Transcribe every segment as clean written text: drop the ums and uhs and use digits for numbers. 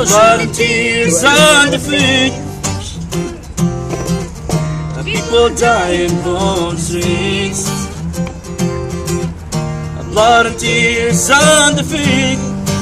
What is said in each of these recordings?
blood and tears and defeat. People dying on the streets. Blood and tears and defeat.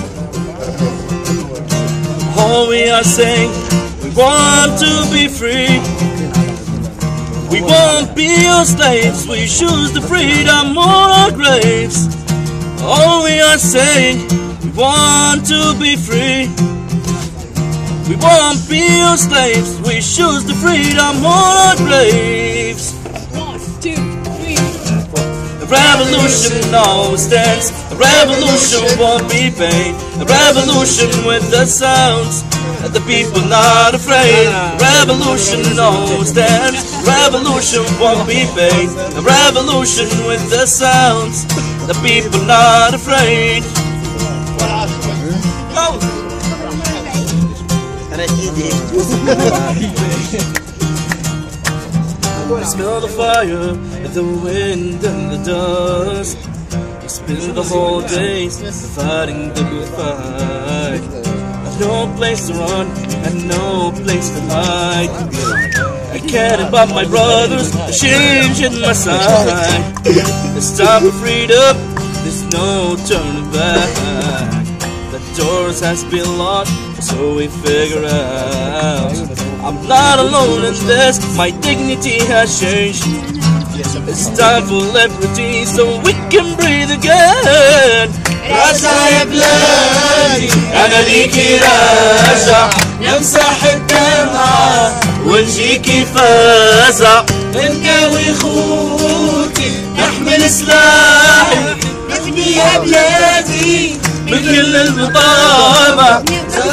All we are saying, we want to be free. We won't be your slaves, we choose the freedom on our graves. All we are saying, we want to be free. We won't be your slaves, we choose the freedom on our graves. 1, 2, 3. A revolution always stands, a revolution won't be paid. A revolution with the sounds, and the people not afraid. A revolution always stands, revolution won't be paid. A revolution with the sounds, the people not afraid. I smell the fire, the wind and the dust. I spend the whole day fighting the good fight. No place to run and no place to hide. I can't about my brothers, the change in my side. It's time for freedom, there's no turning back. The doors has been locked, so we figure out I'm not alone in this, my dignity has changed. It's time for liberty so we can breathe again. راجع يا بلادي أنا ليكي راجع، نمسح الدمعة ونجيكي فازع. نقاوي خوتي نحمل سلاحي، نحمي يا بلادي من كل المطامع.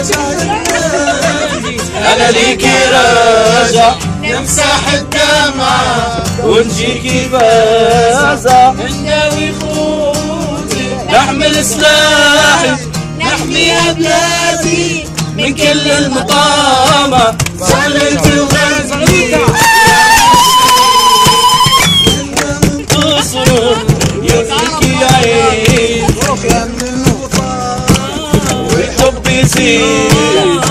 أنا ليكي راجع، نمسح الدمعة ونجيكي فازع. نقاوي خوتي نحمل سلاحي، نحمي يا بلادي من كل المطامع. صليت الغزالي تصرخ يبكي عين والحب يزيد.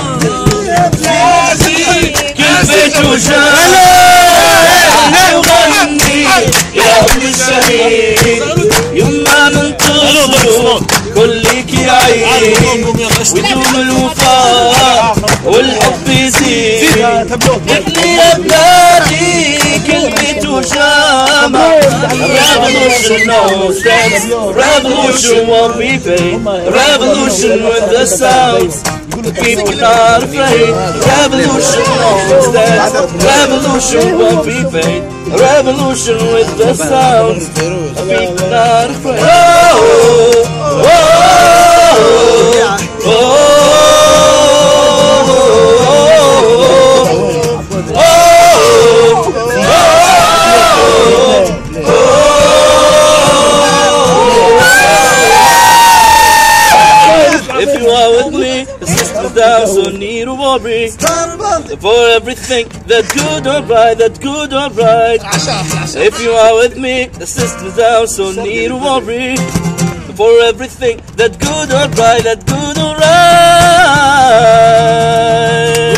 كل بيت وجاي وغني يا أم الشهيد. يما ننتصر كلك يعين ويدوم الوفاء والحب يزيد. ابني يا بلادي كل بيت وجامع. Revolution no stands, revolution won't be paid. Revolution with the sounds, the people not afraid. Revolution always stands, revolution won't be paid. Revolution with the sounds, the people not afraid. Oh, oh, oh, oh. If you are with me, the system's down, so need to worry. For everything that's good or right, that's good or right. If you are with me, the system's down, so need to worry. For everything that's good or right, that's good or right.